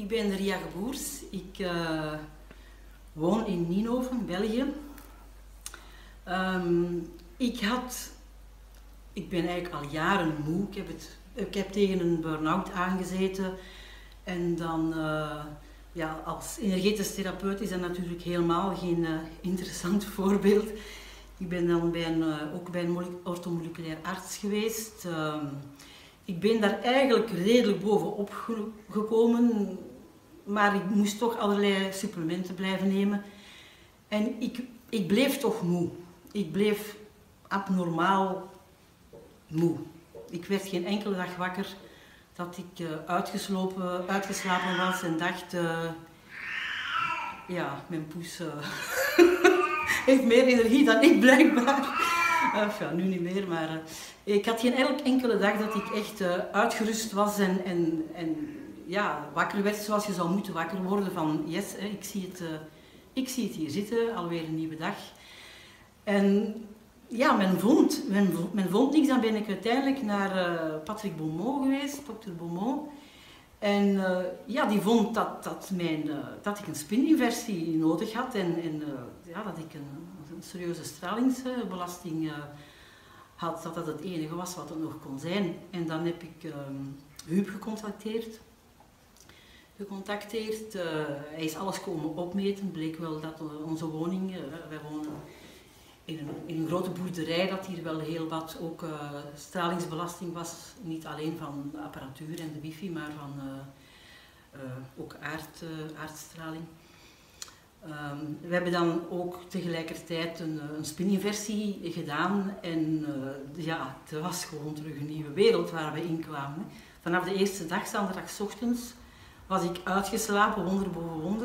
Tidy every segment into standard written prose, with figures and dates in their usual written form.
Ik ben Ria Geboers. Ik woon in Nienhoven, België. Ik ben eigenlijk al jaren moe. Ik heb tegen een burn-out aangezeten. En dan, als energetisch therapeut is dat natuurlijk helemaal geen interessant voorbeeld. Ik ben dan ook bij een orthomoleculair arts geweest. Ik ben daar eigenlijk redelijk bovenop gekomen, maar ik moest toch allerlei supplementen blijven nemen. En ik bleef toch moe. Ik bleef abnormaal moe. Ik werd geen enkele dag wakker dat ik uitgeslapen was en dacht, mijn poes heeft meer energie dan ik blijkbaar. Nu niet meer, maar ik had geen enkele dag dat ik echt uitgerust was en wakker werd zoals je zou moeten wakker worden van yes, ik zie het hier zitten, alweer een nieuwe dag. En ja, men vond niks. Dan ben ik uiteindelijk naar Patrick Beaumont geweest, dokter Beaumont. En die vond dat ik een spininversie nodig had en dat ik een serieuze stralingsbelasting had, dat het enige was wat het nog kon zijn. En dan heb ik Huub gecontacteerd. Hij is alles komen opmeten. Het bleek wel dat onze woning, wij wonen in een grote boerderij, dat hier wel heel wat ook stralingsbelasting was. Niet alleen van de apparatuur en de wifi, maar van ook aardstraling. We hebben dan ook tegelijkertijd een spininversie gedaan en het was gewoon terug een nieuwe wereld waar we in kwamen. Vanaf de eerste dag, zaterdagochtends, was ik uitgeslapen, wonder boven wonder.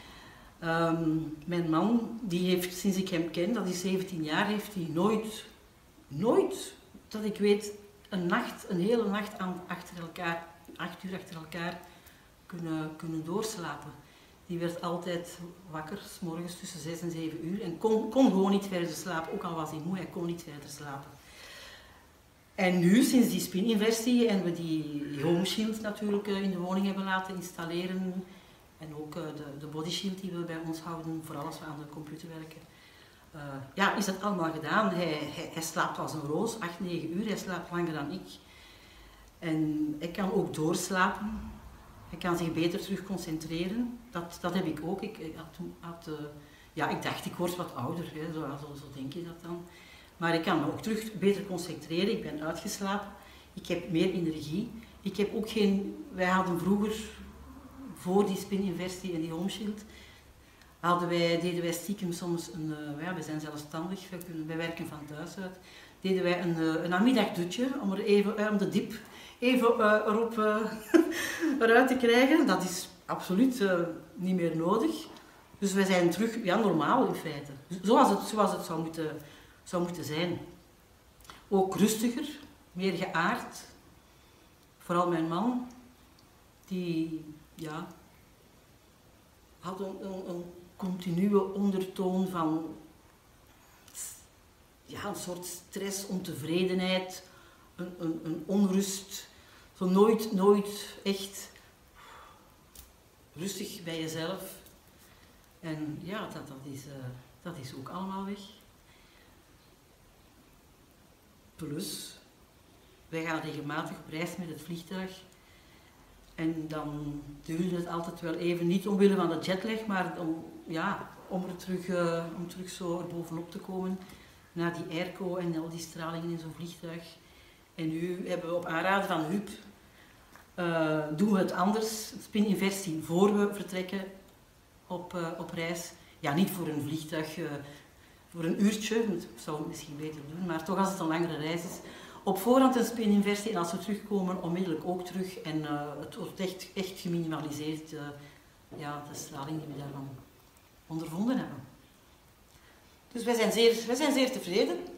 Mijn man, die heeft sinds ik hem ken, dat is 17 jaar, heeft hij nooit, dat ik weet, een hele nacht achter elkaar, 8 uur achter elkaar kunnen doorslapen. Die werd altijd wakker, 's morgens tussen 6 en 7 uur en kon gewoon niet verder slapen, ook al was hij moe, hij kon niet verder slapen. En nu, sinds die spininversie en we die home shield natuurlijk in de woning hebben laten installeren en ook de body shield die we bij ons houden, vooral als we aan de computer werken, is dat allemaal gedaan. Hij slaapt als een roos, 8, 9 uur, hij slaapt langer dan ik. En hij kan ook doorslapen. Hij kan zich beter terug concentreren. Dat heb ik ook. Ik dacht, ik word wat ouder, hè. Zo denk je dat dan. Maar ik kan me ook terug beter concentreren. Ik ben uitgeslapen. Ik heb meer energie. Ik heb ook wij hadden vroeger, voor die spininversie en die home shield, deden wij stiekem soms we zijn zelfstandig, wij werken van thuis uit, deden wij een namiddagdutje om om de diep even eruit te krijgen. Dat is absoluut niet meer nodig. Dus wij zijn terug normaal in feite. Zoals het zou moeten zijn. Ook rustiger, meer geaard. Vooral mijn man, die had een continue ondertoon van een soort stress, ontevredenheid, een onrust. Zo nooit echt rustig bij jezelf. En ja, dat is ook allemaal weg. Plus, wij gaan regelmatig op reis met het vliegtuig. En dan duurde het altijd wel even, niet omwille van de jetlag, maar om terug zo erbovenop te komen. Na die airco en al die stralingen in zo'n vliegtuig. En nu hebben we op aanraden van Huub, doen we het anders, spininversie, voor we vertrekken op reis. Ja, niet voor een vliegtuig, voor een uurtje, dat zou ik misschien beter doen, maar toch als het een langere reis is. Op voorhand een spininversie en als we terugkomen, onmiddellijk ook terug. En het wordt echt geminimaliseerd, de straling die we daarvan ondervonden hebben. Dus wij zijn zeer tevreden.